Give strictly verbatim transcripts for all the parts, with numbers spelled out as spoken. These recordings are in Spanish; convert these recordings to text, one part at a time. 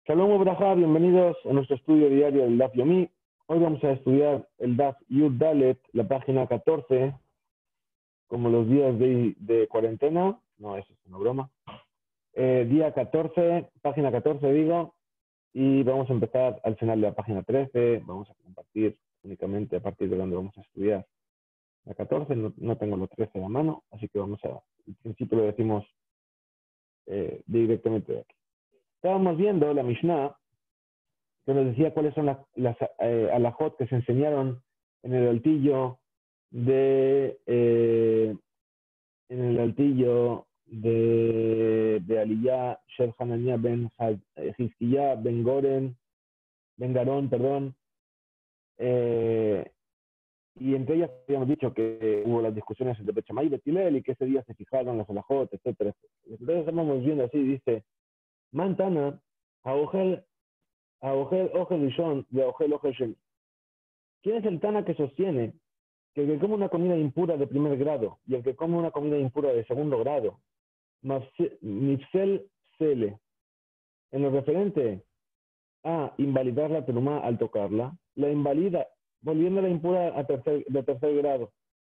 Shalom Ubrajá, bienvenidos a nuestro estudio diario del Daf Yomi. Hoy vamos a estudiar el Daf Yud Dalet, la página catorce, como los días de, de cuarentena. No, eso es una broma. Eh, día catorce, página catorce digo, y vamos a empezar al final de la página trece. Vamos a compartir únicamente a partir de donde vamos a estudiar la catorce. No, no tengo los trece a la mano, así que vamos a, al principio lo decimos eh, directamente de aquí. Estábamos viendo la Mishnah, que nos decía cuáles son las, las eh, alajot que se enseñaron en el altillo de eh, en el altillo de, de Aliyah, Shel Hananiah ben Hizkiah, ben Goren, ben Garón, perdón. Eh, y entre ellas habíamos dicho que hubo las discusiones entre Bet Shammai y Bet Hillel y que ese día se fijaron las alajot, etcétera, etcétera. Entonces estamos viendo así, dice, Mantana, Aogel, Aogel, Ogel Rishon, de Aogel, Ogel Sheni. ¿Quién es el Tana que sostiene que el que come una comida impura de primer grado y el que come una comida impura de segundo grado, Nifsel Sele, en lo referente a invalidar la terumá al tocarla, la invalida, volviéndola impura a tercer, de tercer grado?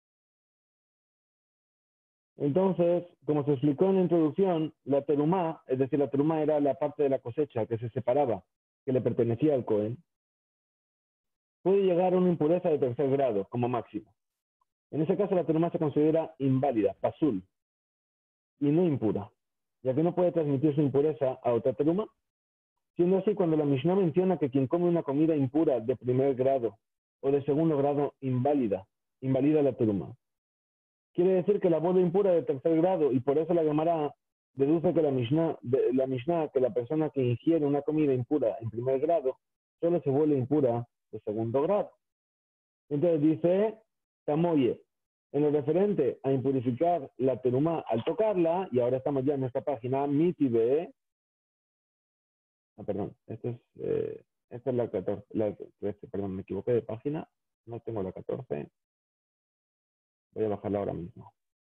Entonces, como se explicó en la introducción, la terumá, es decir, la terumá era la parte de la cosecha que se separaba, que le pertenecía al Cohen, puede llegar a una impureza de tercer grado como máximo. En ese caso, la terumá se considera inválida, pasul, y no impura, ya que no puede transmitir su impureza a otra teruma. Siendo así, cuando la Mishnah menciona que quien come una comida impura de primer grado o de segundo grado inválida, invalida la teruma, quiere decir que la vuelve impura de tercer grado, y por eso la Gemara deduce que la Mishnah, de, la Mishnah, que la persona que ingiere una comida impura en primer grado solo se vuelve impura de segundo grado. Entonces dice Tamoye, en lo referente a impurificar la terumá al tocarla, y ahora estamos ya en esta página, Mitibe, ah, perdón, esta es, eh, esta es la catorce, la trece, perdón, me equivoqué de página, no tengo la catorce, voy a bajarla ahora mismo.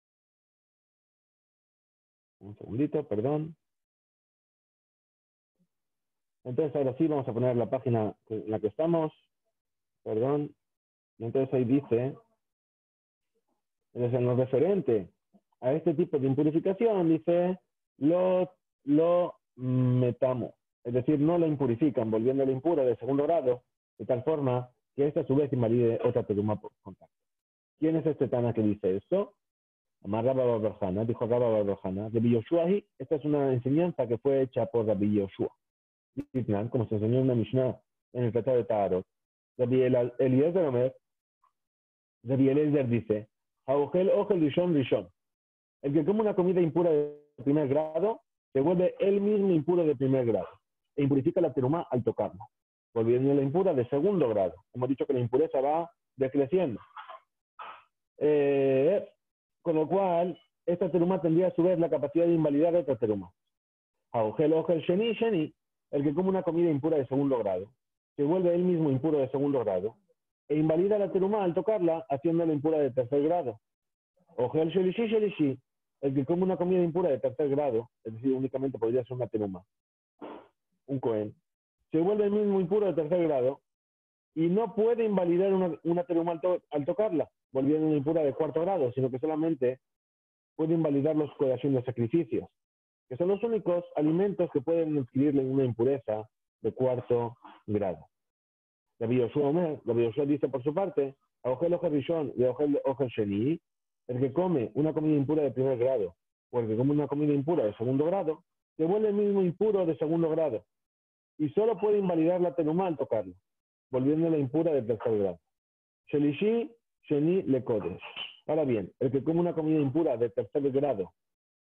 Un segundito, perdón. Entonces ahora sí vamos a poner la página en la que estamos, perdón, y entonces ahí dice, entonces en lo referente a este tipo de impurificación, dice, lo, lo metamo, es decir, no la impurifican, volviéndola impura de segundo grado, de tal forma que esta a su vez invalide otra teruma por contacto. ¿Quién es este Tana que dice esto? Amar Rabba Barbarjana, dijo Rabba Barbarjana, de Yoshua, esta es una enseñanza que fue hecha por Rabbi Yoshua, como se enseñó en una Mishnah en el Tratado de Taharot. Rabbi Eliezer Omer, Rabbi Eliezer dice, Aogel Ogel Rishon Rishon. El que come una comida impura de primer grado se vuelve él mismo impuro de primer grado e impurifica la terumá al tocarla, volviendo la impura de segundo grado. Hemos dicho que la impureza va decreciendo. Eh, con lo cual, esta terumá tendría a su vez la capacidad de invalidar otra terumá. Aogel Ogel Sheni Sheni, el que come una comida impura de segundo grado, se vuelve él mismo impuro de segundo grado e invalida la terumá al tocarla, haciéndola impura de tercer grado. Ogel Shelishi Shelishi, el que come una comida impura de tercer grado, es decir, únicamente podría ser una teruma, un cohen, se vuelve el mismo impuro de tercer grado y no puede invalidar una, una teruma al, to al tocarla, volviendo una impura de cuarto grado, sino que solamente puede invalidar los kodashim de sacrificios, que son los únicos alimentos que pueden adquirirle una impureza de cuarto grado. Rabbi Yoshua, Rabbi Yoshua dice por su parte, Aogel Ogel Rishon y Aogel Ogel Sheni, el que come una comida impura de primer grado o el que come una comida impura de segundo grado, se vuelve el mismo impuro de segundo grado y solo puede invalidar la terumá al tocarlo, volviéndola impura de tercer grado. Shelishi, Sheni, Lekodesh. Ahora bien, el que come una comida impura de tercer grado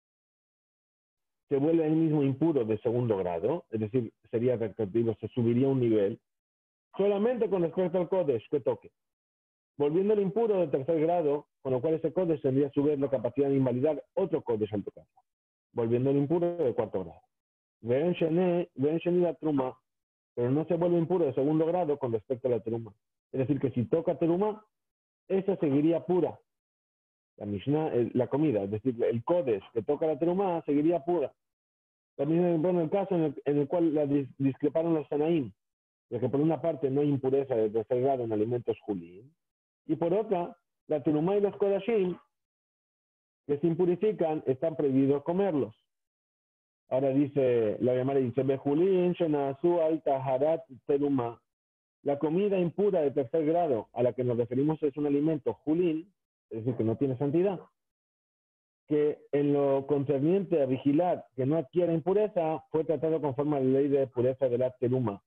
se vuelve el mismo impuro de segundo grado, es decir, sería retroactivo, se subiría un nivel, solamente con respecto al Kodesh que toque, volviéndolo impuro de tercer grado, con lo cual ese Kodesh tendría a su vez la capacidad de invalidar otro Kodesh al tocarlo, volviéndolo impuro de cuarto grado. Ven Sheni la truma, pero no se vuelve impuro de segundo grado con respecto a la teruma. Es decir, que si toca teruma, esa seguiría pura. La Mishnah, la comida, es decir, el Kodesh que toca la teruma seguiría pura. También bueno, el caso en el, en el cual la dis, discreparon los Tanaim, de que por una parte no hay impureza de tercer grado en alimentos Julín, y por otra, la Terumá y los Kodashim, que se impurifican, están prohibidos comerlos. Ahora dice, la Gemara dice, Bejulín, Shenasu, Altaharat, Terumá. La comida impura de tercer grado a la que nos referimos es un alimento Julín, es decir, que no tiene santidad, que en lo concerniente a vigilar que no adquiera impureza, fue tratado conforme a la ley de pureza de la teruma.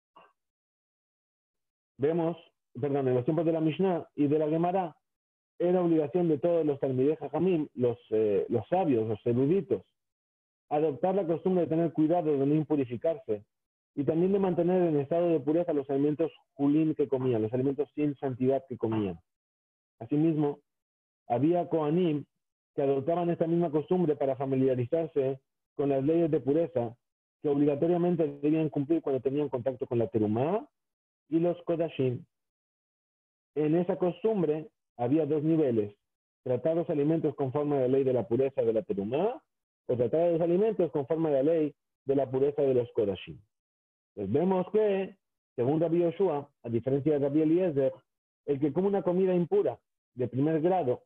Vemos, perdón, en los tiempos de la Mishnah y de la Gemara, era obligación de todos los talmidei jajamim, los, eh, los sabios, los eruditos, adoptar la costumbre de tener cuidado de no impurificarse y también de mantener en estado de pureza los alimentos julín que comían, los alimentos sin santidad que comían. Asimismo, había kohanim que adoptaban esta misma costumbre para familiarizarse con las leyes de pureza que obligatoriamente debían cumplir cuando tenían contacto con la terumá y los kodashim. En esa costumbre había dos niveles: tratar los alimentos conforme a la ley de la pureza de la terumá o tratar los alimentos conforme a la ley de la pureza de los kodashim. Pues vemos que, según Rabbi Yoshua, a diferencia de Rabbi Eliezer, el que come una comida impura de primer grado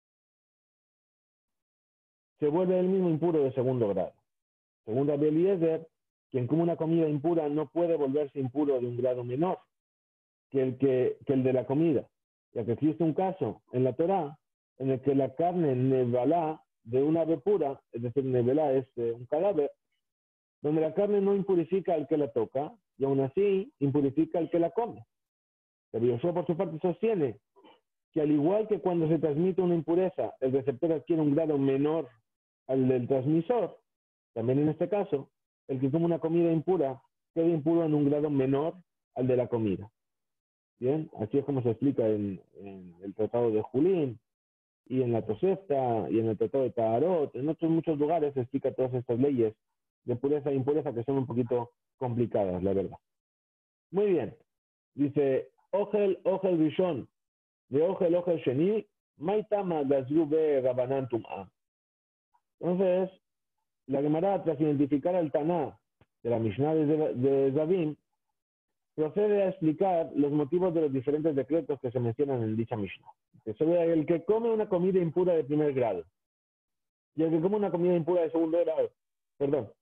se vuelve él mismo impuro de segundo grado. Según Rabbi Eliezer, quien come una comida impura no puede volverse impuro de un grado menor que el, que, que el de la comida, ya que existe un caso en la Torá en el que la carne nevalá de una ave pura, es decir, nevalá es eh, un cadáver, donde la carne no impurifica al que la toca y aún así impurifica al que la come. Pero Yoshua por su parte sostiene que al igual que cuando se transmite una impureza, el receptor adquiere un grado menor al del transmisor, también en este caso, el que come una comida impura queda impuro en un grado menor al de la comida. Bien, así es como se explica en, en el Tratado de Julín y en la Tosefta y en el Tratado de Taharot. En otros muchos lugares se explica todas estas leyes de pureza e impureza que son un poquito complicadas, la verdad. Muy bien, dice Ogel, Ogel Rishon, de Ogel, Ogel Sheni, Maitama Gazru be Rabanan Tum'a. Entonces, la Gemara, tras identificar al Taná de la Mishnah de, de Zavim, procede a explicar los motivos de los diferentes decretos que se mencionan en dicha Mishnah. Que sobre el que come una comida impura de primer grado y el que come una comida impura de segundo grado. Perdón.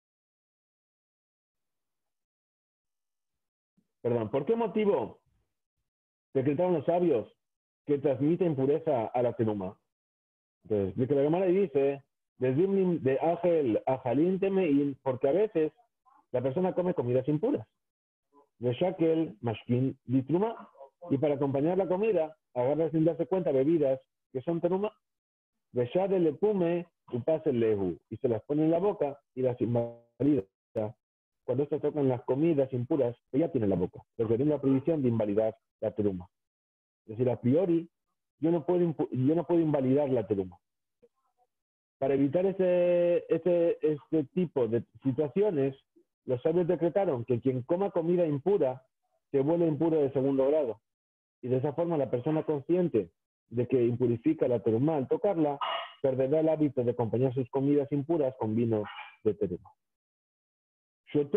Perdón. ¿Por qué motivo decretaron los sabios que transmite impureza a la teruma? Entonces, de que la Gemara dice, de Ágel a Jalín Temeín, porque a veces la persona come comidas impuras. De Shakel, Mashkin, Ditruma, y para acompañar la comida, agarra sin darse cuenta bebidas que son teruma. De Shadel le pume, upase lehu, y se las pone en la boca y las invalida. Cuando estas tocan las comidas impuras, que ya tiene en la boca, porque tiene la prohibición de invalidar la teruma. Es decir, a priori, yo no puedo, yo no puedo invalidar la teruma. Para evitar ese, ese, este tipo de situaciones, los sabios decretaron que quien coma comida impura se vuelve impuro de segundo grado. Y de esa forma la persona consciente de que impurifica la teruma al tocarla, perderá el hábito de acompañar sus comidas impuras con vino de teruma. Sobre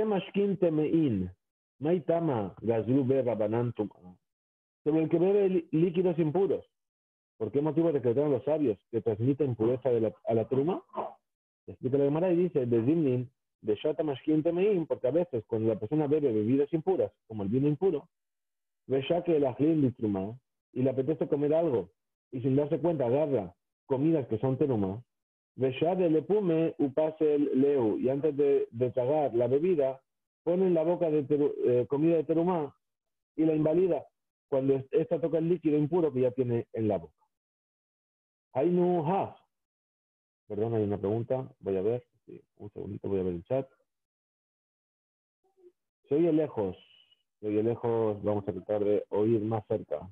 el que bebe líquidos impuros, ¿por qué motivo decretaron los sabios que transmiten impureza de la, a la teruma? Explica la Gemara y dice, de Zimnin, de Shata Mashkin Temeim, porque a veces cuando la persona bebe bebidas impuras, como el vino impuro, ve ya que el ajlin de teruma y le apetece comer algo y sin darse cuenta agarra comidas que son teruma, ve ya de lepume upase el leu y antes de, de tragar la bebida pone en la boca de teru, eh, comida de teruma y la invalida cuando esta toca el líquido impuro que ya tiene en la boca. Hainu haf. Perdón, hay una pregunta. Voy a ver. Sí, un segundito, voy a ver el chat. Se oye lejos. Se oye lejos. Vamos a tratar de oír más cerca.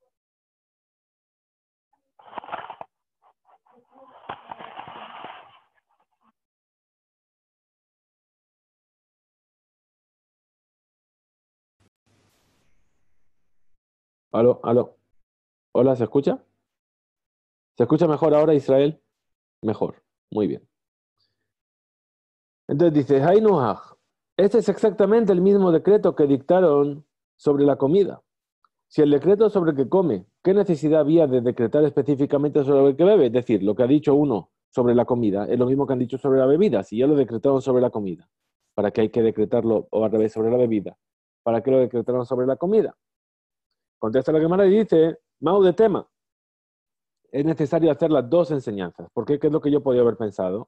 Aló, aló. Hola, ¿se escucha? ¿Se escucha mejor ahora, Israel? Mejor. Muy bien. Entonces dice, Hainuhaj, este es exactamente el mismo decreto que dictaron sobre la comida. Si el decreto sobre el que come, ¿qué necesidad había de decretar específicamente sobre el que bebe? Es decir, lo que ha dicho uno sobre la comida es lo mismo que han dicho sobre la bebida. Si ya lo decretaron sobre la comida, ¿para qué hay que decretarlo o al revés sobre la bebida? ¿Para qué lo decretaron sobre la comida? Contesta la Gemara y dice, Mau de tema, es necesario hacer las dos enseñanzas. ¿Por qué? ¿Qué es lo que yo podía haber pensado?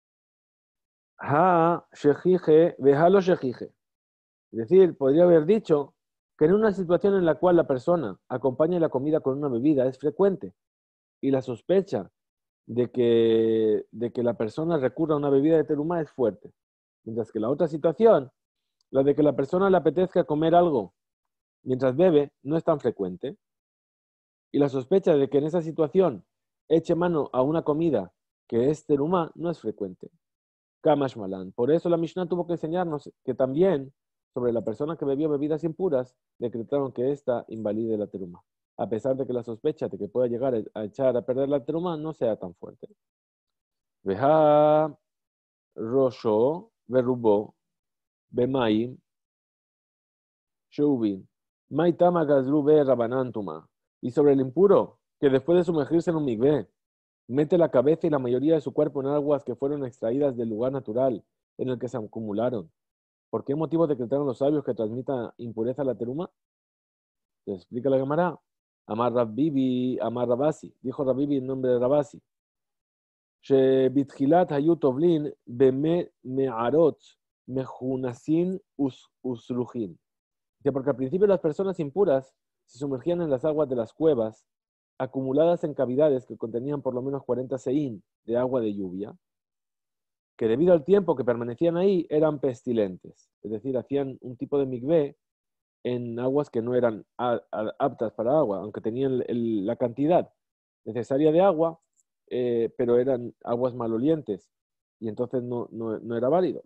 Ha, shejije, vejalo shejije. Es decir, podría haber dicho que en una situación en la cual la persona acompaña la comida con una bebida es frecuente y la sospecha de que, de que la persona recurra a una bebida de terumá es fuerte. Mientras que la otra situación, la de que la persona le apetezca comer algo mientras bebe, no es tan frecuente. Y la sospecha de que en esa situación eche mano a una comida que es terumá no es frecuente. Kamash Malan. Por eso la Mishnah tuvo que enseñarnos que también sobre la persona que bebió bebidas impuras, decretaron que ésta invalide la teruma, a pesar de que la sospecha de que pueda llegar a echar a perder la teruma no sea tan fuerte. Veja Rosho, Berrubo, Bemaim, Shubin, Maitama Gazru Be Rabanantuma. Y sobre el impuro, que después de sumergirse en un migvé, mete la cabeza y la mayoría de su cuerpo en aguas que fueron extraídas del lugar natural en el que se acumularon. ¿Por qué motivo decretaron los sabios que transmita impureza a la teruma? Te explica la Gemara. Amar Rabbibi, Amar Rabasi. Dijo Rabbibi en nombre de Rabasi. Shebitchilat hayu tovlin beme me'arot mejunasin usluhin. Porque al principio las personas impuras se sumergían en las aguas de las cuevas, acumuladas en cavidades que contenían por lo menos cuarenta seín de agua de lluvia, que debido al tiempo que permanecían ahí eran pestilentes. Es decir, hacían un tipo de migvé en aguas que no eran aptas para agua, aunque tenían el, la cantidad necesaria de agua, eh, pero eran aguas malolientes, y entonces no, no, no era válido.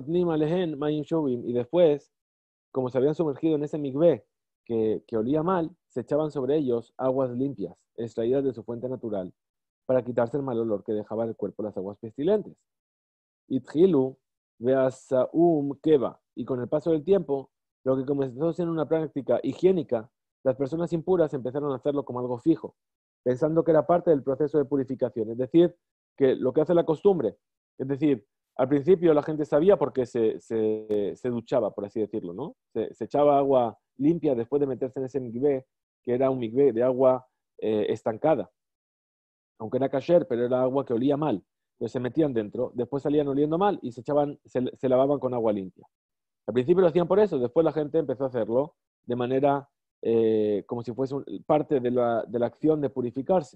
Y después, como se habían sumergido en ese migvé que, que olía mal, se echaban sobre ellos aguas limpias, extraídas de su fuente natural, para quitarse el mal olor que dejaba el cuerpo las aguas pestilentes. Ithilu, Beasaum Keva, y con el paso del tiempo, lo que comenzó a ser una práctica higiénica, las personas impuras empezaron a hacerlo como algo fijo, pensando que era parte del proceso de purificación, es decir, que lo que hace la costumbre, es decir, al principio la gente sabía porque se, se, se duchaba, por así decirlo, ¿no? Se, se echaba agua limpia después de meterse en ese migvé, que era un migvé de agua eh, estancada, aunque era kasher, pero era agua que olía mal. Entonces se metían dentro, después salían oliendo mal y se, echaban, se, se lavaban con agua limpia. Al principio lo hacían por eso, después la gente empezó a hacerlo de manera eh, como si fuese un, parte de la, de la acción de purificarse.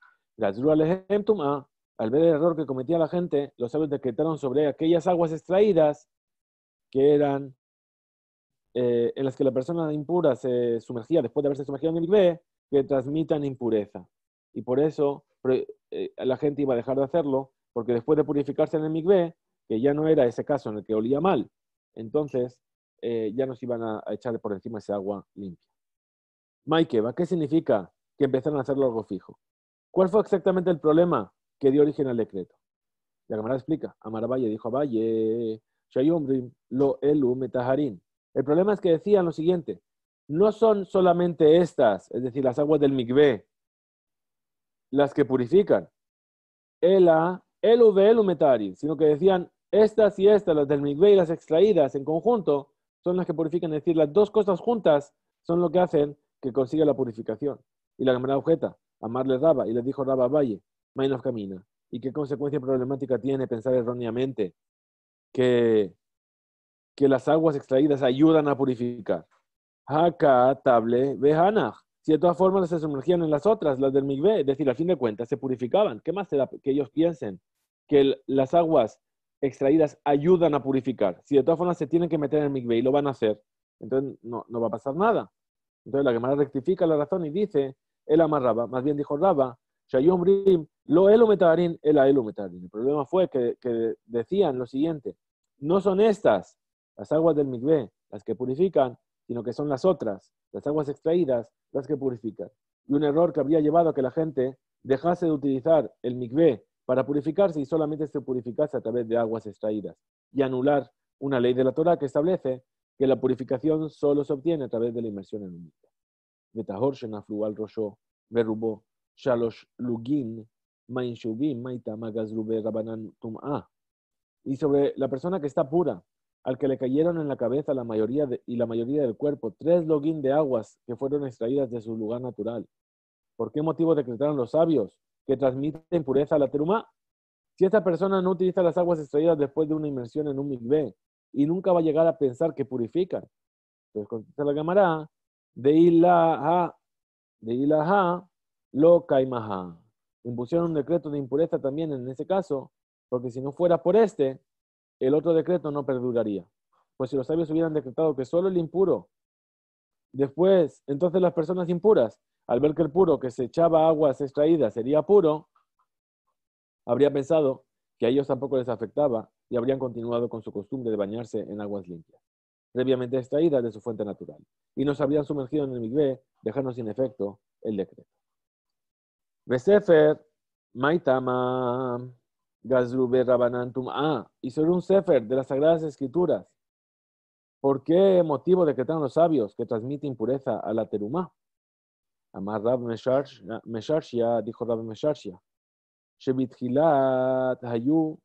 Al ver el error que cometía la gente, los sabios decretaron sobre aquellas aguas extraídas que eran eh, en las que la persona impura se sumergía después de haberse sumergido en el migvé, que transmitan impureza. Y por eso eh, la gente iba a dejar de hacerlo, porque después de purificarse en el migvé, que ya no era ese caso en el que olía mal, entonces eh, ya nos iban a, a echar por encima ese agua limpia. Maikeva, ¿qué significa que empezaron a hacerlo algo fijo? ¿Cuál fue exactamente el problema que dio origen al decreto? La Gemara explica. Amar Abaye dijo Abaye, Shayomrim lo elu metaharin. El problema es que decían lo siguiente: no son solamente estas, es decir, las aguas del migvé, las que purifican, ela elu ve elu metaharin, sino que decían estas y estas, las del migvé y las extraídas en conjunto, son las que purifican. Es decir, las dos cosas juntas son lo que hacen que consiga la purificación. Y la Gemara objeta, amarle Raba, y le dijo Raba Abaye, Mainos camina. ¿Y qué consecuencia problemática tiene pensar erróneamente que, que las aguas extraídas ayudan a purificar? Haka, table, vejanach. Si de todas formas se sumergían en las otras, las del migvé, es decir, a fin de cuentas se purificaban. ¿Qué más te da que ellos piensen que el, las aguas extraídas ayudan a purificar? Si de todas formas se tienen que meter en el migvé y lo van a hacer, entonces no, no va a pasar nada. Entonces la Gemara rectifica la razón y dice, él amarraba, más bien dijo Raba, Shayom Brim, lo elu metaharin, el elu metaharin. El problema fue que, que decían lo siguiente: no son estas, las aguas del migvé, las que purifican, sino que son las otras, las aguas extraídas, las que purifican. Y un error que habría llevado a que la gente dejase de utilizar el migvé para purificarse y solamente se purificase a través de aguas extraídas y anular una ley de la Torá que establece que la purificación solo se obtiene a través de la inmersión en un mikveh. Betahor shenaflu al rosho berubó shalosh lugin main shuvim maitama gazrube rabanan tum'ah. Y sobre la persona que está pura, al que le cayeron en la cabeza la mayoría de, y la mayoría del cuerpo, tres login de aguas que fueron extraídas de su lugar natural. ¿Por qué motivo decretaron los sabios que transmiten impureza a la terumá? Si esta persona no utiliza las aguas extraídas después de una inmersión en un mikveh y nunca va a llegar a pensar que purifican. Entonces contesta la Gemara, de ilaha, de ilaha, lo kaimaha. Impusieron un decreto de impureza también en ese caso, porque si no fuera por este, el otro decreto no perduraría. Pues si los sabios hubieran decretado que solo el impuro, después, entonces las personas impuras, al ver que el puro que se echaba aguas extraídas sería puro, habría pensado que a ellos tampoco les afectaba y habrían continuado con su costumbre de bañarse en aguas limpias, previamente extraídas de su fuente natural, y nos habrían sumergido en el mikveh, dejando sin efecto el decreto. Besefer, maitama, gazrube rabanan tum'ah, y sobre un sefer de las Sagradas Escrituras, ¿por qué motivo decretaron los sabios que transmite impureza a la terumá? Amar Rab Mesharshia, dijo Rab Mesharshia, Shebithilat hayu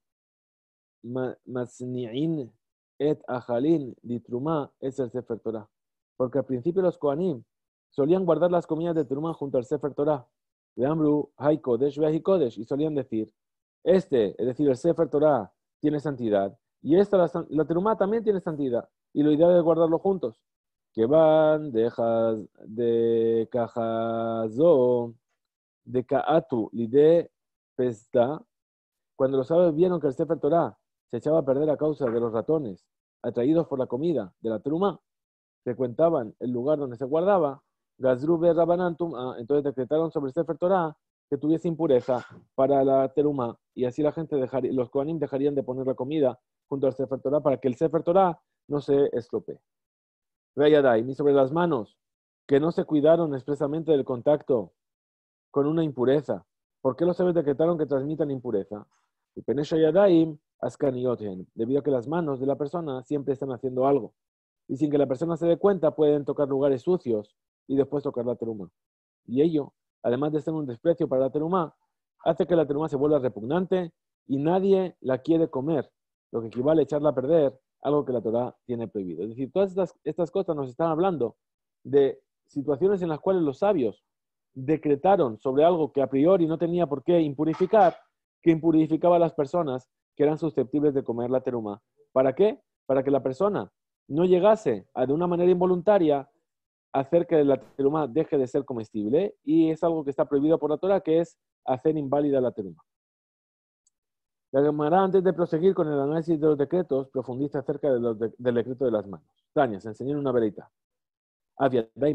matzni'in et ajalin ditrumá es el sefer Torah. Porque al principio los Kohanim solían guardar las comidas de terumá junto al sefer Torah. De Amru, Hay Kodesh, Vehi Kodesh, y solían decir, este, es decir, el sefer Torah, tiene santidad, y esta, la, la terumá, también tiene santidad, y lo ideal es guardarlo juntos. Que van de, de Kajazo, de Kaatu, Lide Pesda, cuando los sabios vieron que el sefer Torah se echaba a perder a causa de los ratones atraídos por la comida de la terumá, frecuentaban el lugar donde se guardaba, Gazrube Rabanantum, entonces decretaron sobre el sefer Torah que tuviese impureza para la terumá, y así la gente dejaría, los Kohanim dejarían de poner la comida junto al sefer Torah para que el sefer Torah no se estropee. Reyadai, ni sobre las manos, que no se cuidaron expresamente del contacto con una impureza. ¿Por qué los sabios decretaron que transmitan impureza? Y Penesha Yadaim, Askanioten, debido a que las manos de la persona siempre están haciendo algo. Y sin que la persona se dé cuenta, pueden tocar lugares sucios y después tocar la terumá. Y ello, además de ser un desprecio para la terumá, hace que la terumá se vuelva repugnante y nadie la quiere comer, lo que equivale a echarla a perder, algo que la Torá tiene prohibido. Es decir, todas estas, estas cosas nos están hablando de situaciones en las cuales los sabios decretaron sobre algo que a priori no tenía por qué impurificar, que impurificaba a las personas que eran susceptibles de comer la terumá. ¿Para qué? Para que la persona no llegase a, de una manera involuntaria, a hacer que la terumá deje de ser comestible, y es algo que está prohibido por la Torá, que es hacer inválida la terumá. La Gemara, antes de proseguir con el análisis de los decretos, profundiza acerca de los de, del decreto de las manos. Tania, se enseñó una verita. También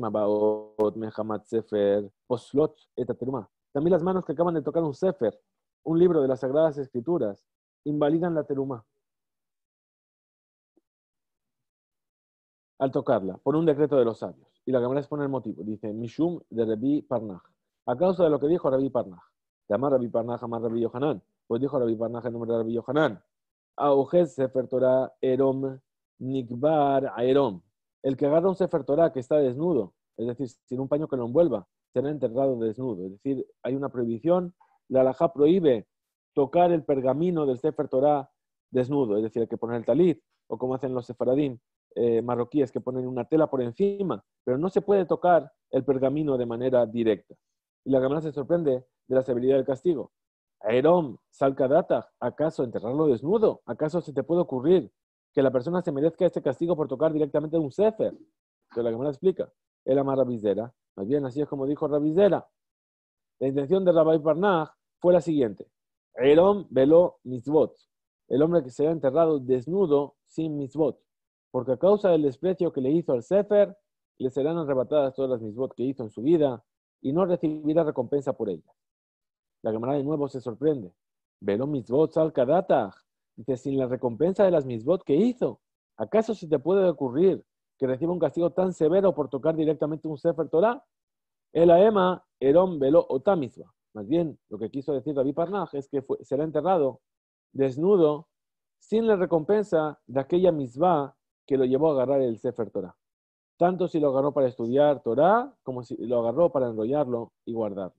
las manos que acaban de tocar un sefer, un libro de las Sagradas Escrituras, invalidan la terumá al tocarla, por un decreto de los sabios. Y la Gemara expone el motivo. Dice, Mishum de Rabbi Parnaj. A causa de lo que dijo Rabbi Parnaj. Llamar Rabbi Parnaj, amar Rabbi Yohanan. Pues dijo Rabbi Parnaj en nombre de Rabbi Yohanan. Aujez Sefer Torah Erom Nikbar Aerom. El que agarra un Sefer Torah que está desnudo, es decir, sin un paño que lo envuelva, será enterrado desnudo. Es decir, hay una prohibición. La halajá prohíbe tocar el pergamino del Sefer Torah desnudo. Es decir, hay que poner el talit, o como hacen los sefaradim eh, marroquíes, que ponen una tela por encima, pero no se puede tocar el pergamino de manera directa. Y la Gemara se sorprende de la severidad del castigo. Aerom, Salkadata, ¿acaso enterrarlo desnudo? ¿Acaso se te puede ocurrir que la persona se merezca este castigo por tocar directamente un sefer? Entonces la Gemara explica, él ama Rabizera. Más bien, así es como dijo Rabizera. La intención de Rabbi Parnaj fue la siguiente. Aerom velo mitzvot. El hombre que será enterrado desnudo sin mitzvot. Porque a causa del desprecio que le hizo al sefer, le serán arrebatadas todas las mitzvot que hizo en su vida y no recibirá recompensa por ellas. La Gemara de nuevo se sorprende. Velo mitzvot sal kadata. Dice, sin la recompensa de las mitzvot que hizo, ¿acaso se te puede ocurrir que reciba un castigo tan severo por tocar directamente un sefer Torah? El aema erom velo otamizva. Más bien, lo que quiso decir Rabbi Parnaj es que fue, será enterrado desnudo, sin la recompensa de aquella misvá que lo llevó a agarrar el Sefer Torah. Tanto si lo agarró para estudiar Torah, como si lo agarró para enrollarlo y guardarlo.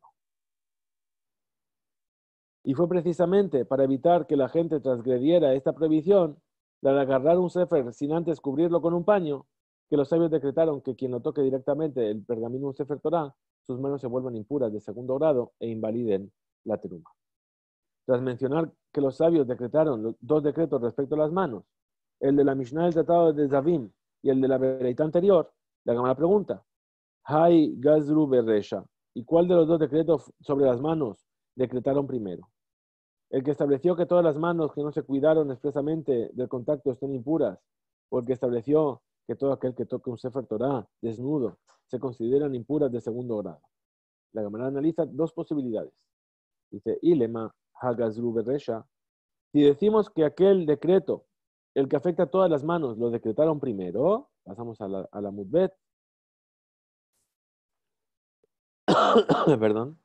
Y fue precisamente para evitar que la gente transgrediera esta prohibición, la de agarrar un Sefer sin antes cubrirlo con un paño, que los sabios decretaron que quien lo toque directamente el pergamino de un Sefer Torah, sus manos se vuelvan impuras de segundo grado e invaliden la teruma. Tras mencionar que los sabios decretaron dos decretos respecto a las manos, el de la Mishnah del Tratado de Zavim y el de la Bereita anterior, la Gemara pregunta, Hay Gazru Beresha, ¿y cuál de los dos decretos sobre las manos decretaron primero? El que estableció que todas las manos que no se cuidaron expresamente del contacto estén impuras, o el que estableció que todo aquel que toque un Sefer Torah desnudo se consideran impuras de segundo grado. La Gemara analiza dos posibilidades. Dice, Ilema Hagazru Beresha, si decimos que aquel decreto, el que afecta a todas las manos, lo decretaron primero, pasamos a la, a la Mudbet, perdón,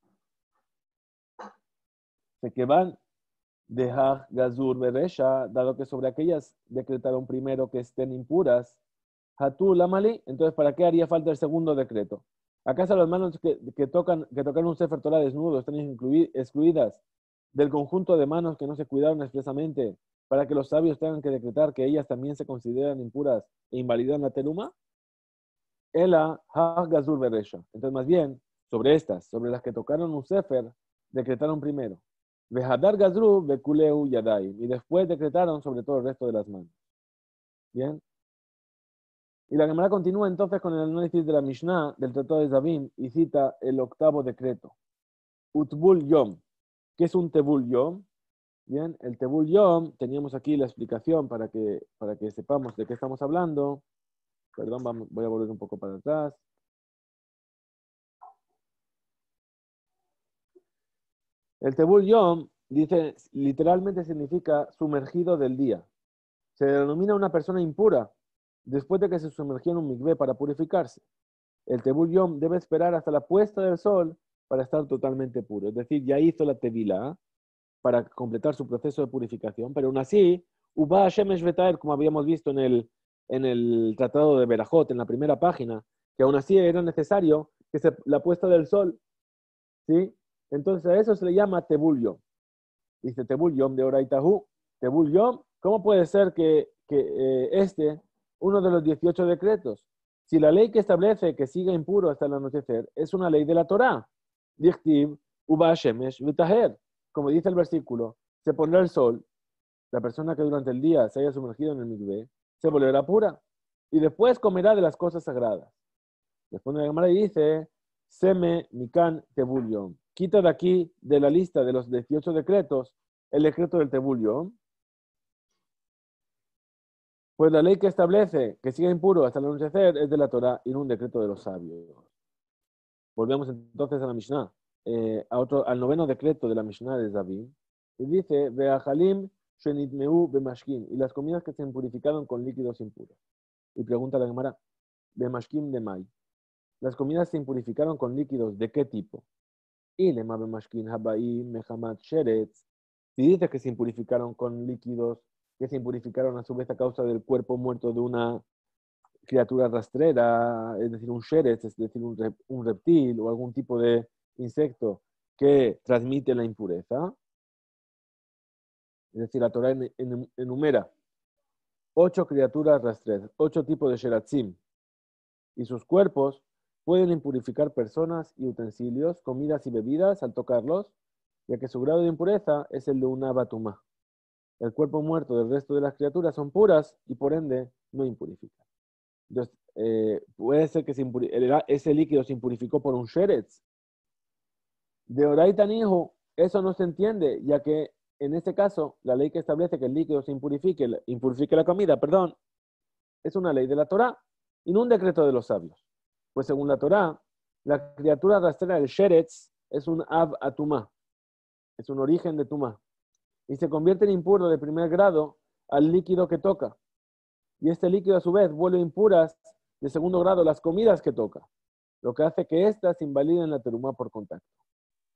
se que van de Hagazur Beresha, dado que sobre aquellas decretaron primero que estén impuras, Hatu Lamali, entonces ¿para qué haría falta el segundo decreto? ¿Acaso las manos que, que, tocan, que tocan un Sefer Torah desnudo están excluidas del conjunto de manos que no se cuidaron expresamente para que los sabios tengan que decretar que ellas también se consideran impuras e invalidan la teruma? Ela Hagazur Beresha. Entonces, más bien, sobre estas, sobre las que tocaron un Sefer, decretaron primero. Vehadar Gazru Bekuleu Yadai. Y después decretaron sobre todo el resto de las manos. Bien. Y la Gemara continúa entonces con el análisis de la Mishnah del Tratado de Zavim y cita el octavo decreto. Utbul Yom. ¿Qué es un Tebul Yom? Bien, el Tebul Yom, teníamos aquí la explicación para que, para que sepamos de qué estamos hablando. Perdón, vamos, voy a volver un poco para atrás. El Tebul Yom, dice, literalmente significa sumergido del día. Se denomina una persona impura después de que se sumergió en un mikvé para purificarse. El Tebul Yom debe esperar hasta la puesta del sol para estar totalmente puro. Es decir, ya hizo la Tevilá para completar su proceso de purificación, pero aún así, Uba Shemesh Vetaer, como habíamos visto en el, en el tratado de Berajot, en la primera página, que aún así era necesario que se, la puesta del sol, ¿sí? Entonces a eso se le llama Tebul Yom. Dice Tebul Yom de Oraitahu. Tebul Yom, ¿cómo puede ser que, que eh, este, uno de los dieciocho decretos, si la ley que establece que siga impuro hasta el anochecer es una ley de la Torá? Dichtiv Uba Shemesh Vetaher. Como dice el versículo, se pondrá el sol, la persona que durante el día se haya sumergido en el mikvé, se volverá pura, y después comerá de las cosas sagradas. Después la Gemara dice, Seme Mikan Tebul Yom. Quita de aquí, de la lista de los dieciocho decretos, el decreto del Tebul Yom. Pues la ley que establece que siga impuro hasta el anochecer es de la Torah y no un decreto de los sabios. Volvemos entonces a la Mishnah. Eh, a otro, al noveno decreto de la Mishnah de Zavim, y dice, Ve'achalim shenitmeu bemashkin, y las comidas que se impurificaron con líquidos impuros. Y pregunta la Gemara, bemashkin de mai, las comidas se impurificaron con líquidos ¿de qué tipo? Y lema bemashkin habai mehamat sheretz, si dice que se impurificaron con líquidos que se impurificaron a su vez a causa del cuerpo muerto de una criatura rastrera, es decir, un sheretz, es decir, un, rep, un reptil o algún tipo de insecto que transmite la impureza. Es decir, la Torah enumera ocho criaturas rastreras, ocho tipos de sheratzim, y sus cuerpos pueden impurificar personas y utensilios, comidas y bebidas al tocarlos, ya que su grado de impureza es el de una batumá. El cuerpo muerto del resto de las criaturas son puras y por ende no impurifican. Entonces, eh, puede ser que se ese líquido se impurificó por un sheretz. De Oraita Nihu, eso no se entiende, ya que en este caso, la ley que establece que el líquido se impurifique, impurifique la comida, perdón, es una ley de la Torá y no un decreto de los sabios. Pues según la Torá, la criatura rastrera del sheretz es un ab atumá, es un origen de tumá, y se convierte en impuro de primer grado al líquido que toca. Y este líquido a su vez vuelve impuras de segundo grado las comidas que toca, lo que hace que éstas invaliden la terumá por contacto.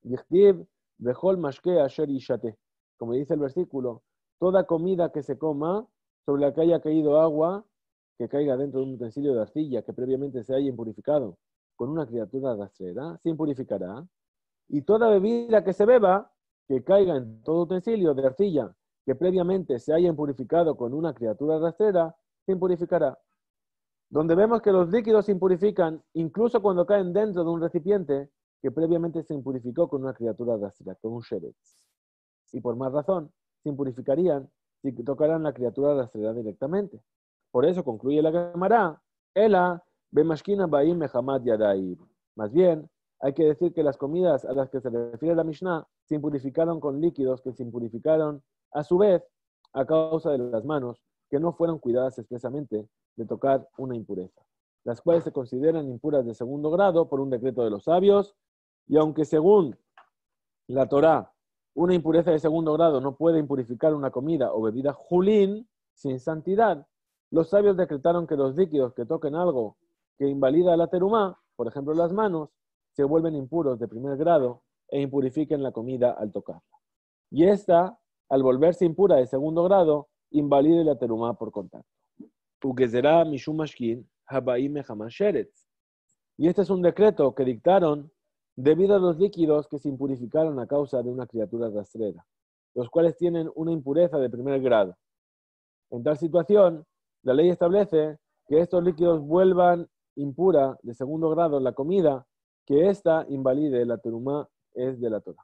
Yichtiv bechol mashke asher yishate. Como dice el versículo, toda comida que se coma sobre la que haya caído agua, que caiga dentro de un utensilio de arcilla que previamente se haya impurificado con una criatura rastrera, se impurificará. Y toda bebida que se beba, que caiga en todo utensilio de arcilla que previamente se haya impurificado con una criatura rastrera, se impurificará. Donde vemos que los líquidos se impurifican incluso cuando caen dentro de un recipiente que previamente se impurificó con una criatura rastrera, con un sheretz. Y por más razón, se impurificarían si tocaran la criatura rastrera directamente. Por eso concluye la Gemara, Ela bemashkina baim mehamad yadaib. Más bien, hay que decir que las comidas a las que se refiere la Mishnah se impurificaron con líquidos que se impurificaron a su vez a causa de las manos que no fueron cuidadas expresamente de tocar una impureza, las cuales se consideran impuras de segundo grado por un decreto de los sabios, y aunque según la Torá, una impureza de segundo grado no puede impurificar una comida o bebida julín sin santidad, los sabios decretaron que los líquidos que toquen algo que invalida la terumá, por ejemplo las manos, se vuelven impuros de primer grado e impurifiquen la comida al tocarla. Y esta, al volverse impura de segundo grado, invalide la terumá por contacto. Ugezerá mishum mashkin habaim mehaman sheretz. Y este es un decreto que dictaron debido a los líquidos que se impurificaron a causa de una criatura rastrera, los cuales tienen una impureza de primer grado. En tal situación, la ley establece que estos líquidos vuelvan impura de segundo grado la comida, que ésta invalide la terumá es de la Torá.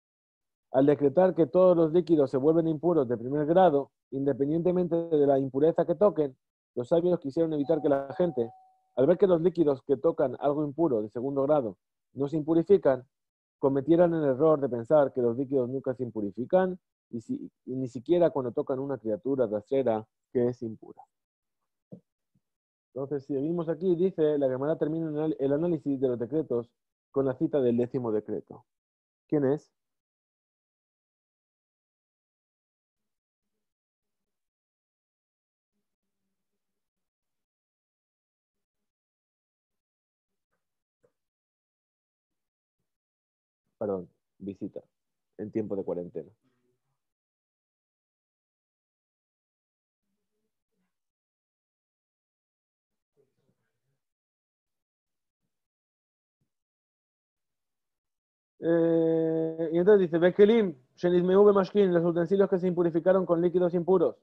Al decretar que todos los líquidos se vuelven impuros de primer grado, independientemente de la impureza que toquen, los sabios quisieron evitar que la gente, al ver que los líquidos que tocan algo impuro de segundo grado no se impurifican, cometieran el error de pensar que los líquidos nunca se impurifican y, si, y ni siquiera cuando tocan una criatura rastrera que es impura. Entonces, si vimos aquí, dice, la Gemara termina el análisis de los decretos con la cita del décimo decreto. ¿Quién es? Perdón, visita, en tiempo de cuarentena. Eh, y entonces dice, Bekelim, Shenizmeu Bemashkin, los utensilios que se impurificaron con líquidos impuros.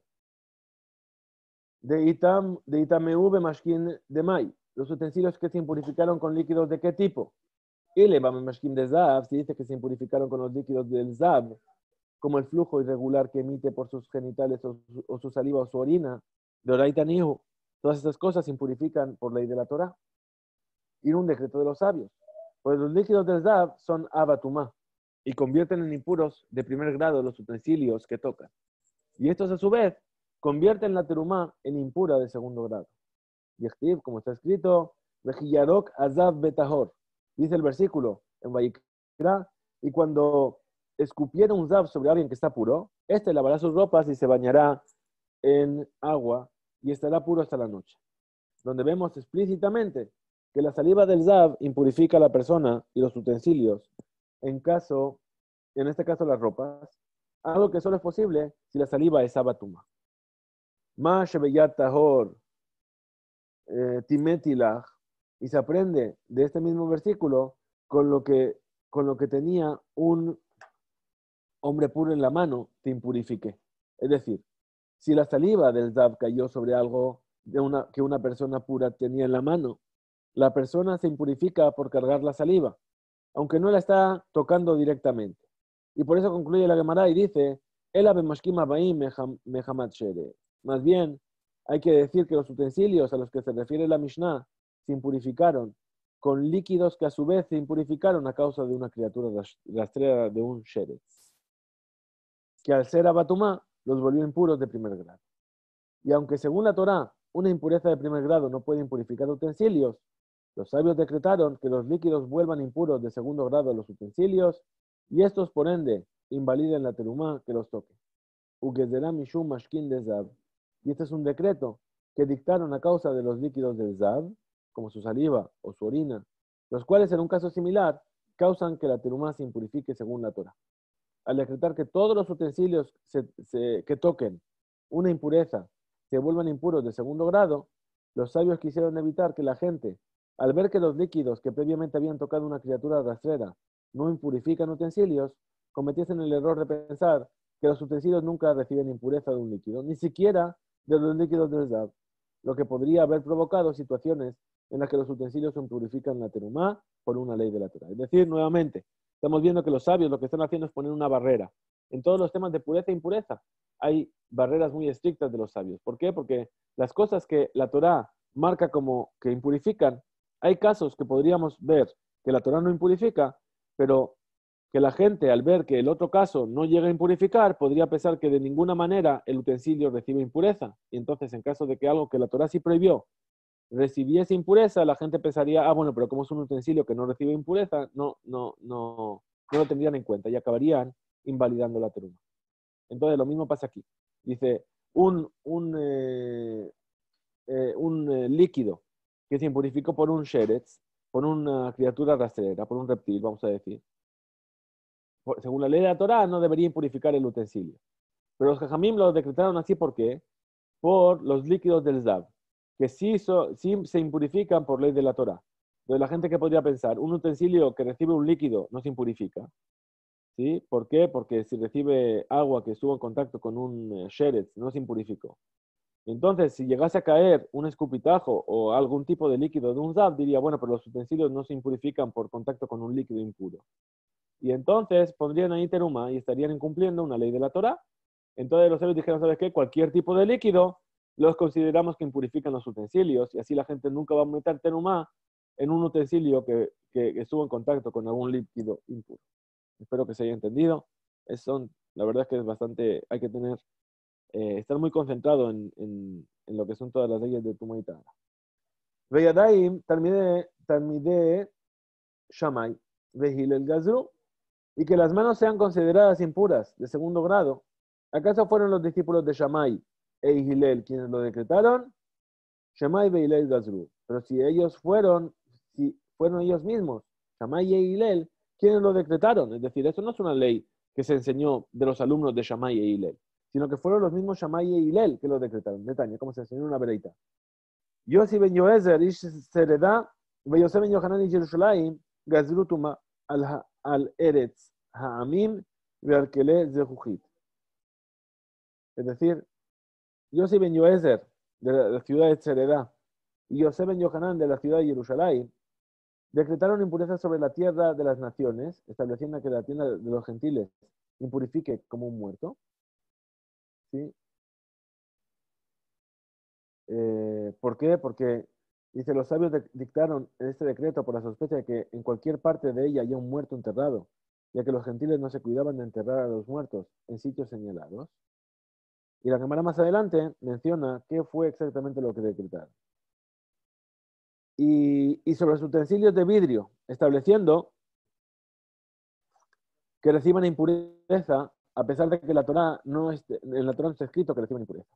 De Itam, de Itameu Bemashkin de Mai, los utensilios que se impurificaron con líquidos de qué tipo. Y le Bemashkin de Zav, se dice que se impurificaron con los líquidos del Zav, como el flujo irregular que emite por sus genitales o su, o su saliva o su orina, de Oraitanihu. Todas estas cosas se impurifican por ley de la Torah y un decreto de los sabios. Pues los líquidos del Zav son abatumá y convierten en impuros de primer grado los utensilios que tocan. Y estos a su vez convierten la terumá en impura de segundo grado. Yechtiv, como está escrito, Vejiyarok Azav Betahor. Dice el versículo en Vayikra, y cuando escupiera un Zav sobre alguien que está puro, éste lavará sus ropas y se bañará en agua y estará puro hasta la noche. Donde vemos explícitamente que la saliva del Zav impurifica a la persona y los utensilios, en caso, en este caso las ropas, algo que solo es posible si la saliva es abatuma. Ma shebeyat tahor timetilach, y se aprende de este mismo versículo con lo que, con lo que tenía un hombre puro en la mano, te impurifique. Es decir, si la saliva del Zav cayó sobre algo de una, que una persona pura tenía en la mano, la persona se impurifica por cargar la saliva, aunque no la está tocando directamente. Y por eso concluye la Gemara y dice, más bien, hay que decir que los utensilios a los que se refiere la Mishnah se impurificaron con líquidos que a su vez se impurificaron a causa de una criatura rastrera de un sheretz, que al ser abatumá los volvió impuros de primer grado. Y aunque según la Torá, una impureza de primer grado no puede impurificar utensilios, los sabios decretaron que los líquidos vuelvan impuros de segundo grado a los utensilios, y estos por ende invaliden la terumá que los toque. Ugezerá mishum mashkin de Zav. Y este es un decreto que dictaron a causa de los líquidos del Zav, como su saliva o su orina, los cuales en un caso similar causan que la terumá se impurifique según la Torah. Al decretar que todos los utensilios se, se, que toquen una impureza se vuelvan impuros de segundo grado, los sabios quisieron evitar que la gente, al ver que los líquidos que previamente habían tocado una criatura rastrera no impurifican utensilios, cometiesen el error de pensar que los utensilios nunca reciben impureza de un líquido, ni siquiera de los líquidos del Zav, lo que podría haber provocado situaciones en las que los utensilios impurifican la terumá por una ley de la Torah. Es decir, nuevamente, estamos viendo que los sabios lo que están haciendo es poner una barrera. En todos los temas de pureza e impureza hay barreras muy estrictas de los sabios. ¿Por qué? Porque las cosas que la Torah marca como que impurifican, hay casos que podríamos ver que la Torah no impurifica, pero que la gente al ver que el otro caso no llega a impurificar, podría pensar que de ninguna manera el utensilio recibe impureza. Y entonces, en caso de que algo que la Torah sí prohibió recibiese impureza, la gente pensaría, ah, bueno, pero como es un utensilio que no recibe impureza, no, no, no, no lo tendrían en cuenta y acabarían invalidando la teruma. Entonces, lo mismo pasa aquí. Dice, un, un, eh, eh, un eh, líquido que se impurificó por un sheretz, por una criatura rastrera, por un reptil, vamos a decir, por, según la ley de la Torah, no debería impurificar el utensilio. Pero los jajamim lo decretaron así, ¿por qué? Por los líquidos del Zav, que sí, so, sí se impurifican por ley de la Torah. Entonces, la gente que podría pensar, un utensilio que recibe un líquido no se impurifica. ¿Sí? ¿Por qué? Porque si recibe agua que estuvo en contacto con un eh, sheretz, no se impurificó. Entonces, si llegase a caer un escupitajo o algún tipo de líquido de un Zav, diría, bueno, pero los utensilios no se impurifican por contacto con un líquido impuro. Y entonces pondrían ahí teruma y estarían incumpliendo una ley de la Torah. Entonces los sabios dijeron, ¿sabes qué? Cualquier tipo de líquido los consideramos que impurifican los utensilios y así la gente nunca va a meter teruma en un utensilio que, que estuvo en contacto con algún líquido impuro. Espero que se haya entendido. Es son, la verdad es que es bastante, hay que tener, eh, estar muy concentrado en, en, en lo que son todas las leyes de Tuma y Tahara. Veyadaim, Talmideh Shammai, Vehilel Gazru, y que las manos sean consideradas impuras de segundo grado. ¿Acaso fueron los discípulos de Shammai e Hillel quienes lo decretaron? Shammai ve Hillel Gazru. Pero si ellos fueron, si fueron ellos mismos, Shammai e Hillel, quienes lo decretaron. Es decir, esto no es una ley que se enseñó de los alumnos de Shammai e Hillel, sino que fueron los mismos Shammai e Hillel que lo decretaron. Netaña, como se enseñó en una vereita. Yossi ben Yoezer, Ish Sereda, ve Yosef ben Yohanan y Jerusalem, Gazru Tuma al al Eretz Ha'amim Ve'arkele Zehuchit. Es decir, Yossi ben Yoezer de la, la ciudad de Tzereda y Yosef ben Yohanan de la ciudad de Jerusalén decretaron impureza sobre la tierra de las naciones, estableciendo que la tierra de los gentiles impurifique como un muerto. ¿Sí? Eh, ¿Por qué? Porque dice, los sabios de, dictaron este decreto por la sospecha de que en cualquier parte de ella haya un muerto enterrado, ya que los gentiles no se cuidaban de enterrar a los muertos en sitios señalados. Y la Gemara más adelante menciona qué fue exactamente lo que decretaron. Y, y sobre los utensilios de vidrio, estableciendo que reciban impureza, a pesar de que la Torah no esté, en la Torah no está escrito que reciban impureza.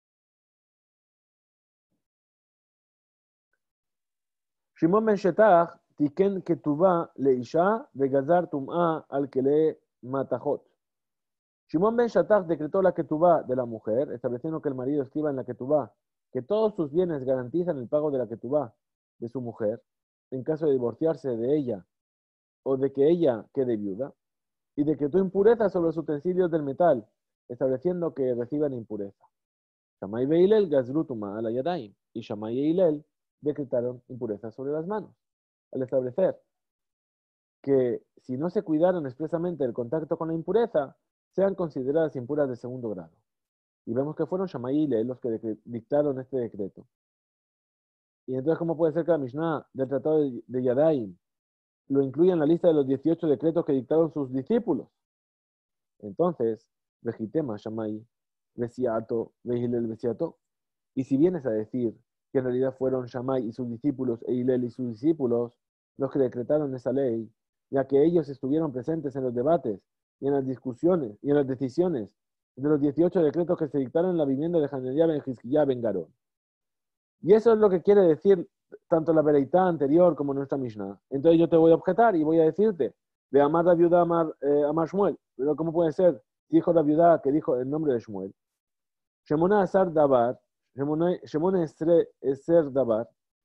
Shimon ben Shetach tiken ketubá leisha vegazar tum'a al kele matajot. Shimon ben Shetach decretó la ketubá de la mujer, estableciendo que el marido escriba en la ketubá que todos sus bienes garantizan el pago de la ketubá de su mujer en caso de divorciarse de ella o de que ella quede viuda, y decretó impureza sobre los utensilios del metal, estableciendo que reciban impureza. Shammai ve Hillel gazru tum'a al yadayim, y Shammai e Hillel decretaron impureza sobre las manos, al establecer que si no se cuidaron expresamente del contacto con la impureza, sean consideradas impuras de segundo grado. Y vemos que fueron Shammai y Hillel los que dictaron este decreto. Y entonces, ¿cómo puede ser que la Mishnah del Tratado de Yadayim lo incluya en la lista de los dieciocho decretos que dictaron sus discípulos? Entonces, Vejitema Shammai, Vesiato, Vehilel Vesiato. Y si vienes a decir que en realidad fueron Shammai y sus discípulos e Hillel y sus discípulos los que decretaron esa ley, ya que ellos estuvieron presentes en los debates y en las discusiones y en las decisiones de los dieciocho decretos que se dictaron en la vivienda de Hananiah ben Hizkiya ben Garón. Y eso es lo que quiere decir tanto la Bereitá anterior como nuestra Mishnah. Entonces yo te voy a objetar y voy a decirte, de Amar la viuda Amar, eh, Amar Shmuel. Pero ¿cómo puede ser? Dijo la viuda que dijo el nombre de Shmuel. Shemona Asar Dabar, Shemona Eser Dabar,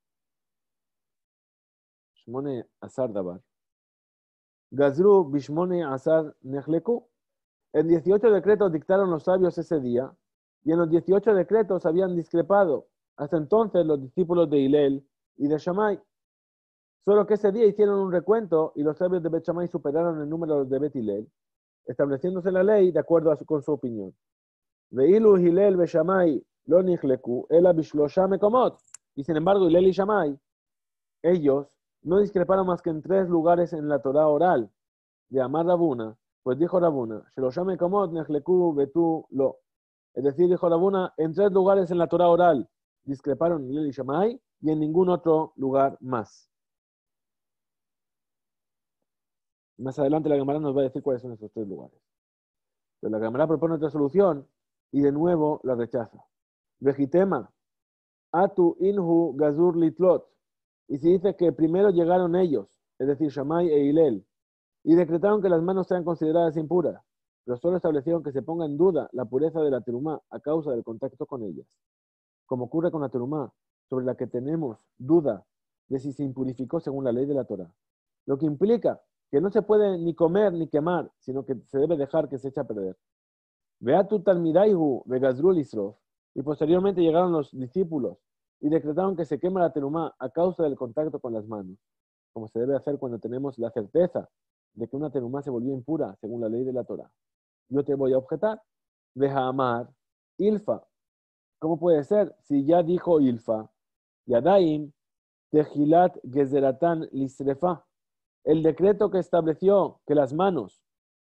Shemone Asar Dabar, Gazru Bishmone Asar Nechleku. En dieciocho decretos dictaron los sabios ese día, y en los dieciocho decretos habían discrepado hasta entonces los discípulos de Hillel y de Shammai. Solo que ese día hicieron un recuento y los sabios de Bet Shammai superaron el número de Bet Hillel, estableciéndose la ley de acuerdo a su, con su opinión. Veilu Hillel ve Shammai lo nichleku ela bishlosha mekomot. Y sin embargo, Hillel y Shammai, ellos no discreparon más que en tres lugares en la Torah oral de Amar Rabuna, pues dijo Rabuna, Shlosha mekomot nichleku betu lo. Es decir, dijo Rabuna, en tres lugares en la Torah oral discreparon Hillel y Shammai y en ningún otro lugar más. Más adelante la Gemara nos va a decir cuáles son esos tres lugares. Pero la Gemara propone otra solución y de nuevo la rechaza. Vejitema, atu inhu gazur litlot. Y si dice que primero llegaron ellos, es decir, Shammai e Hillel, y decretaron que las manos sean consideradas impuras, pero solo establecieron que se ponga en duda la pureza de la terumá a causa del contacto con ellas. Como ocurre con la terumá, sobre la que tenemos duda de si se impurificó según la ley de la Torah. Lo que implica que no se puede ni comer ni quemar, sino que se debe dejar que se eche a perder. Veatu talmidaihu vegazrul isrof. Y posteriormente llegaron los discípulos y decretaron que se quema la terumá a causa del contacto con las manos, como se debe hacer cuando tenemos la certeza de que una terumá se volvió impura según la ley de la Torah. Yo te voy a objetar. Veja amar ilfa. ¿Cómo puede ser? Si ya dijo ilfa, yadaim tejilat gezeratan lisrefa. El decreto que estableció que las manos,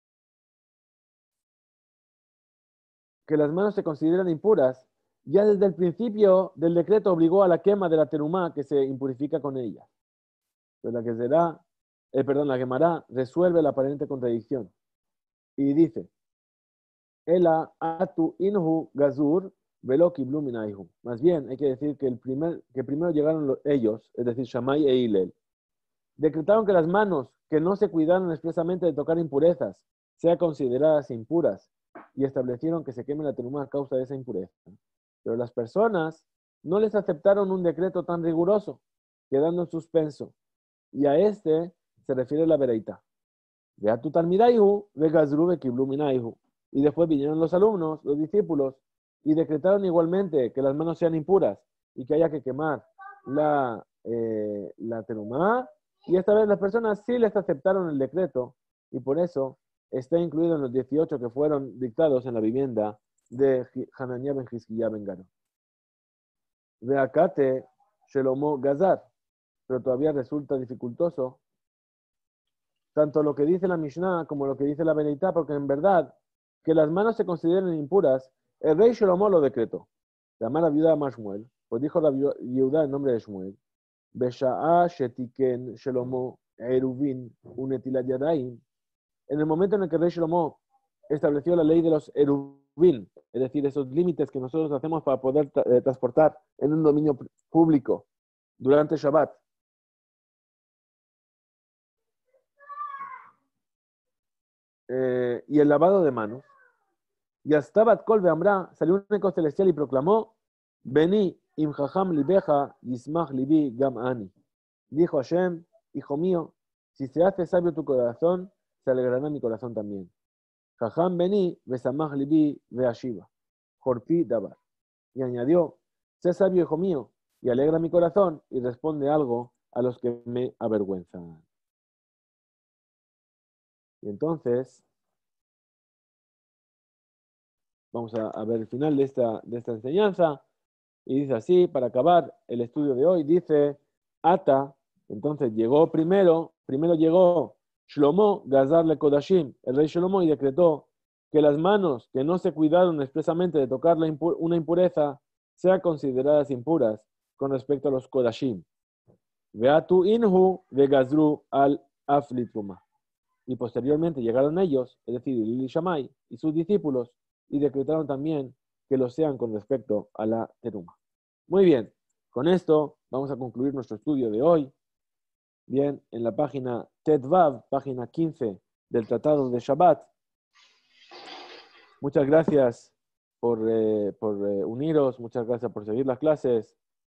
que las manos se consideran impuras, ya desde el principio del decreto obligó a la quema de la terumá que se impurifica con ella. Pero la que será, eh, perdón, la Gemara resuelve la aparente contradicción y dice, Ela atu inhu gazur velo kiblu minaihu. Más bien hay que decir que el primer, que primero llegaron los, ellos, es decir, Shammai e Hillel, decretaron que las manos que no se cuidaron expresamente de tocar impurezas sean consideradas impuras y establecieron que se queme la terumá a causa de esa impureza. Pero las personas no les aceptaron un decreto tan riguroso, quedando en suspenso. Y a este se refiere la Bereitá. Veatu talmidaihu vegazru vekiblu minaihu. Y después vinieron los alumnos, los discípulos, y decretaron igualmente que las manos sean impuras y que haya que quemar la, eh, la terumá. Y esta vez las personas sí les aceptaron el decreto y por eso está incluido en los dieciocho que fueron dictados en la vivienda de Hananiah ben Hizkiya ben Garo. Veakate Shelomo Gazar, pero todavía resulta dificultoso tanto lo que dice la Mishnah como lo que dice la Bereitá, porque en verdad que las manos se consideren impuras, el rey Shelomo lo decretó. Llamar a la viuda a Shmuel, pues dijo la viuda en nombre de Shmuel, Besha'a shetiken Shelomo eruvin unetilat yadayim. En el momento en el que el rey Shelomo estableció la ley de los eruvin, es decir, esos límites que nosotros hacemos para poder tra eh, transportar en un dominio público durante Shabbat. Eh, y el lavado de manos. Y hasta Bat Kol Beamra salió un eco celestial y proclamó: Beni im jajam libeja yismach libi gam ani. Dijo Hashem: Hijo mío, si se hace sabio tu corazón, se alegrará mi corazón también. Jajam Beni besamach libi veashiva. Jorpi dabar. Y añadió: Sé sabio, hijo mío, y alegra mi corazón y responde algo a los que me avergüenzan. Y entonces, vamos a, a ver el final de esta, de esta enseñanza. Y dice así, para acabar el estudio de hoy, dice, Ata, entonces llegó primero, primero llegó Shlomo Gazar le Kodashim, el rey Shlomo, y decretó que las manos que no se cuidaron expresamente de tocar la impur una impureza sean consideradas impuras con respecto a los Kodashim. Veatu inhu de Gazru al Aflitruma. Y posteriormente llegaron ellos, es decir, Hillel y Shammai y sus discípulos, y decretaron también que lo sean con respecto a la teruma. Muy bien, con esto vamos a concluir nuestro estudio de hoy. Bien, en la página Tet Vav, página quince del Tratado de Shabbat. Muchas gracias por, eh, por eh, uniros, muchas gracias por seguir las clases.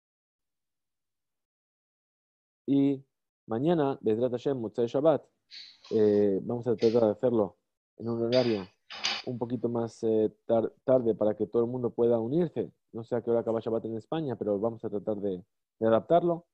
Y mañana, Bezrat Hashem, Motzei Shabbat, eh, vamos a tratar de hacerlo en un horario un poquito más eh, tar tarde para que todo el mundo pueda unirse. No sé a qué hora acaba Shabbat en España, pero vamos a tratar de, de adaptarlo.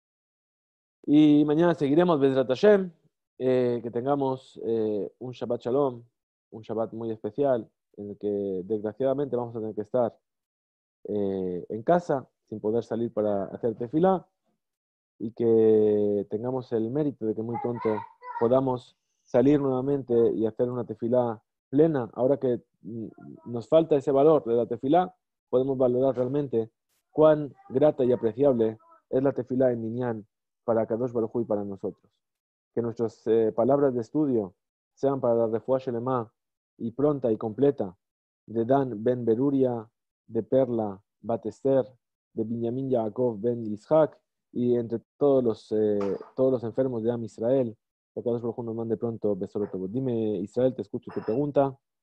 Y mañana seguiremos Bezrat Hashem, eh, que tengamos eh, un Shabbat Shalom, un Shabbat muy especial, en el que desgraciadamente vamos a tener que estar eh, en casa, sin poder salir para hacer tefilá, y que tengamos el mérito de que muy pronto podamos salir nuevamente y hacer una tefilá plena. Ahora que nos falta ese valor de la tefilá, podemos valorar realmente cuán grata y apreciable es la tefilá en Minyan para Kadosh Baruj Hu y para nosotros. Que nuestras eh, palabras de estudio sean para la refuá shelema y pronta y completa de Dan ben Beruria, de Perla Bat Esther, de Binyamin Yaakov ben Yitzhak, y entre todos los, eh, todos los enfermos de Am Israel, que Kadosh Baruj Hu nos mande pronto Besorotobo. Dime, Israel, te escucho tu pregunta.